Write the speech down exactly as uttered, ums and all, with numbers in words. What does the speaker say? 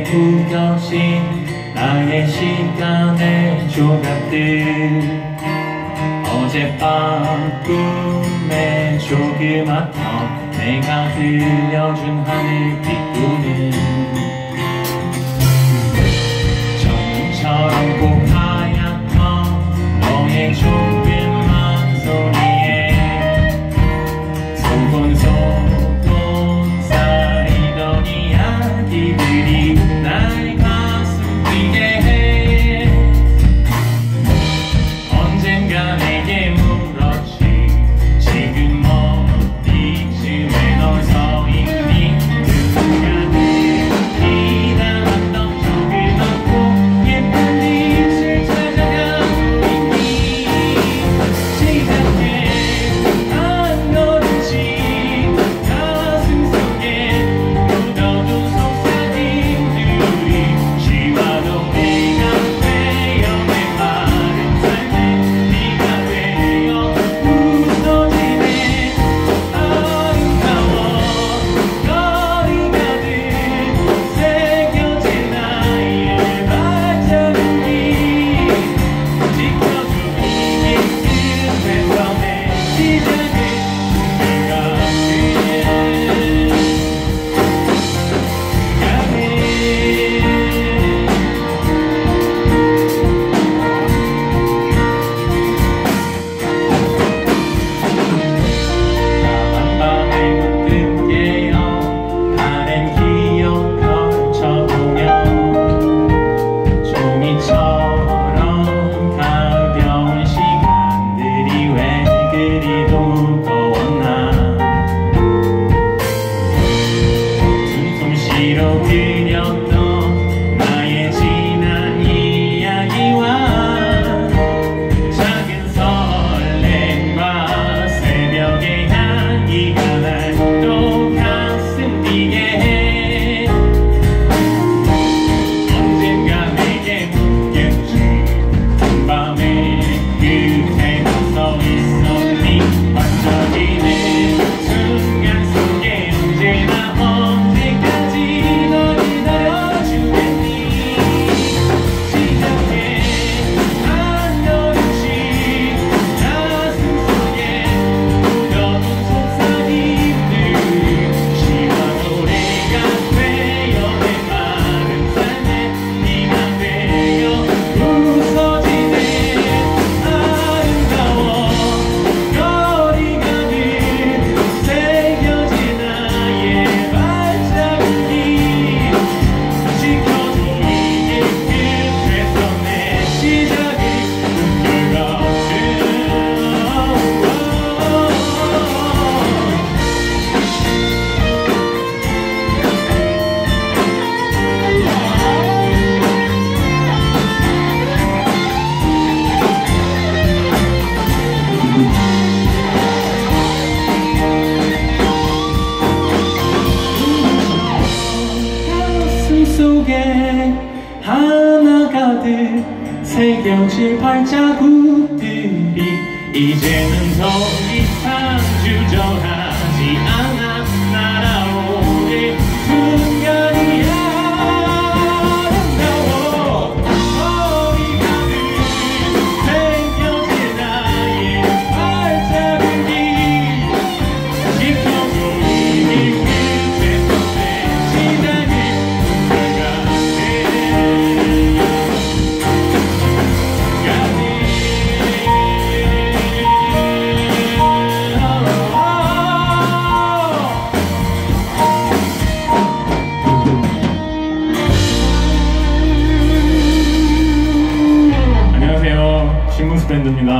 구겨진 나의 시간의 조각들 어젯밤 꿈에 조그맣던 내가 들려준 하늘빛 꿈은 정처럼 꼭 하얗던 너의 조그만 소리에 소곤소곤 쌓이던 이야기들이 날 가슴 뛰게 해. 언젠가 내게 물었지 지금 어디쯤에 널 서 있니. 그 순간을 기다렸던 조그맣고 예쁜 빛을 찾아가고 있니. 시작해 한 걸음씩 가슴 속에 묻어둔 속삭임들이 쉬워도 내가 되어 내 마른 삶에 네가 되어 웃어지네. 아름다워 거리 가득 새겨진 나의 발자국이 지켜줘. 이 끝에서 내 시작을 내가 까만 밤에 문득 깨어 다른 기억 펼쳐보며 종이처럼 가벼운 시간들이 왜 그리 무거웠나. 숨쉬러 그렸던 나의 지난 이야기와 작은 설렘과 새벽의 향기가 날 또 가슴 뛰게 해. 언젠가 내게 묻겠지 밤의 끝에 너 서 있었니. 반짝이는 순간 속에 언제나 언제까지 널 기다려주겠니. 시작해 한 걸음씩 가슴 속에 묻어둔 속삭임들 쉬워도 내가 되어 내 마른 삶에 네가 되어 웃어지네. 아름다워 거리 가득 새겨진 나의 발자국이 지켜줘. 이 끝에서 내 시작을 꿈결같은 가슴 속에 하나 가득 새겨질 발자국들이 이제는 더 이상 주저하지 않아. 날아오는 순간이야. 아름다워 거리 가득 새겨진 나의 발자국이 지켜줘. 이 끝에서 내 시작을 내가 안녕하세요, 신문수 밴드입니다.